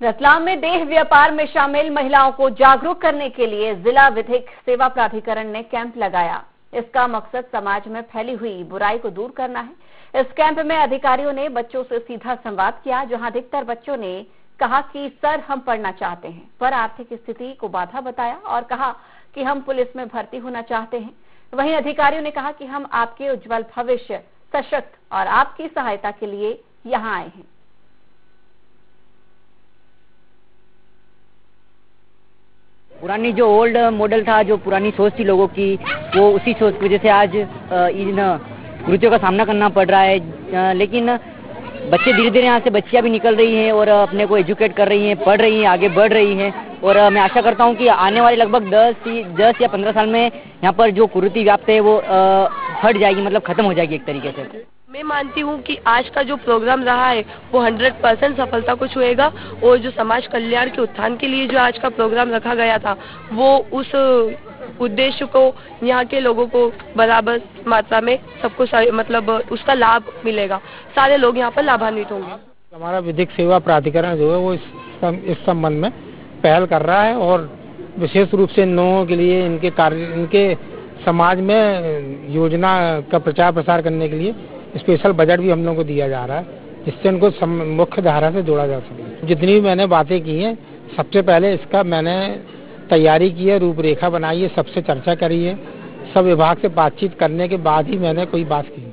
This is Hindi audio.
रतलाम में देह व्यापार में शामिल महिलाओं को जागरूक करने के लिए जिला विधिक सेवा प्राधिकरण ने कैंप लगाया। इसका मकसद समाज में फैली हुई बुराई को दूर करना है। इस कैंप में अधिकारियों ने बच्चों से सीधा संवाद किया, जहां अधिकतर बच्चों ने कहा कि सर हम पढ़ना चाहते हैं, पर आर्थिक स्थिति को बाधा बताया और कहा कि हम पुलिस में भर्ती होना चाहते हैं। वहीं अधिकारियों ने कहा कि हम आपके उज्जवल भविष्य, सशक्त और आपकी सहायता के लिए यहाँ आए हैं। पुरानी जो ओल्ड मॉडल था, जो पुरानी सोच थी लोगों की, वो उसी सोच की वजह से आज इन कृत्यों का सामना करना पड़ रहा है। लेकिन बच्चे धीरे धीरे यहाँ से बच्चियाँ भी निकल रही हैं और अपने को एजुकेट कर रही हैं, पढ़ रही हैं, आगे बढ़ रही हैं। और मैं आशा करता हूँ कि आने वाले लगभग 10 या 15 साल में यहाँ पर जो कुरीति व्याप्त है वो हट जाएगी, मतलब खत्म हो जाएगी एक तरीके से। मैं मानती हूँ कि आज का जो प्रोग्राम रहा है वो 100% सफलता को छुएगा और जो समाज कल्याण के उत्थान के लिए जो आज का प्रोग्राम रखा गया था वो उस उद्देश्य को यहाँ के लोगों को बराबर मात्रा में सबको मतलब उसका लाभ मिलेगा। सारे लोग यहाँ पर लाभान्वित होंगे। हमारा विधिक सेवा प्राधिकरण जो है वो इस संबंध में पहल कर रहा है और विशेष रूप से इन लोगों के लिए इनके समाज में योजना का प्रचार प्रसार करने के लिए स्पेशल बजट भी हम लोगों को दिया जा रहा है, जिससे उनको मुख्य धारा से जोड़ा जा सके। जितनी भी मैंने बातें की हैं, सबसे पहले इसका मैंने तैयारी की है, रूपरेखा बनाई है, सबसे चर्चा करी है, सब विभाग से बातचीत करने के बाद ही मैंने कोई बात की।